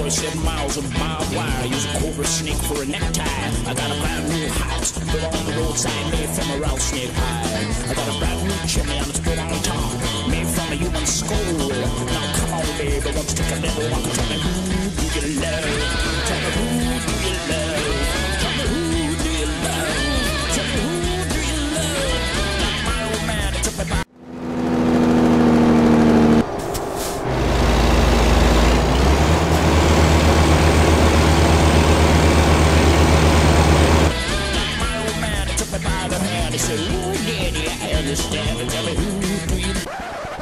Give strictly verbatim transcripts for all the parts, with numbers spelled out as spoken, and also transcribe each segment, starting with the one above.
forty-seven miles of barbed wire. Use a cobra snake for a necktie. I got a brand new house built on the roadside, made from a rattlesnake hide. I got a brand new chimney and it's built on top, made from a human skull. Now come on, baby, won't you take a little walk and tell me who do you love? Tell me who do you love? Tell me who do you love? Tell me who do you love? Like my old man, it took me by. He said, ooh, daddy, I understand. And tell me who do you love?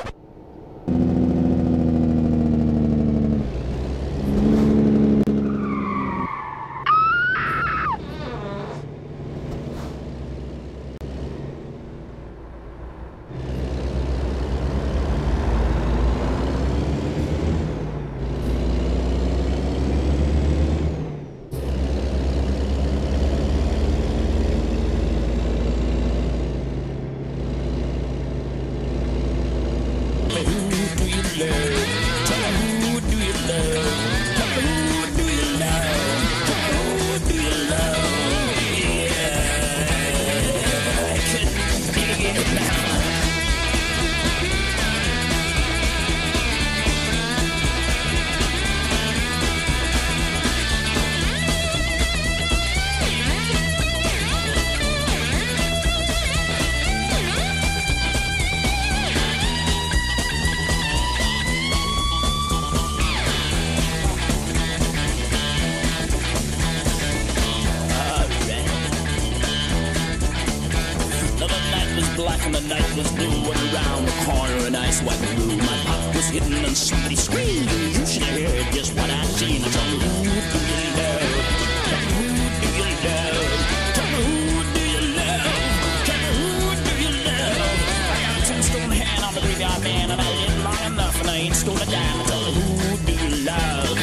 Black and the night was blue, and around the corner an ice white blue. My pop was hidden and somebody screamed. You should have heard just what I'd seen. Tell me who do you love? Tell me who do you love? Tell me who do you love? Tell me who do you love? I got a tombstone hand on the graveyard man, and I lived long enough, and I ain't stole a dime. Tell me who do you love?